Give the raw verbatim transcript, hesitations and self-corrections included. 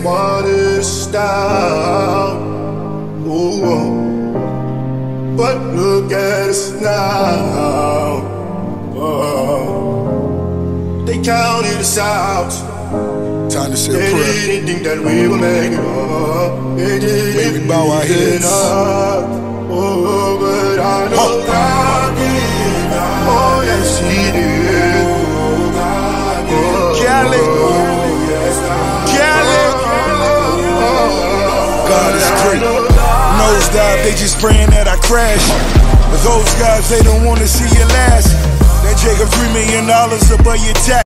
wanted to stop. Ooh, oh. But look at us now. Oh. They counted us out. Time to say a They prayer. didn't think that we would make it up. They didn't May we bow our heads. Oh, but I know Oh. God did. Oh, yes, He did. Cali, Cali. God is great. Nosedive, they just praying that I crash. But those guys, they don't want to see you last. That Jacob three million dollars above your tax.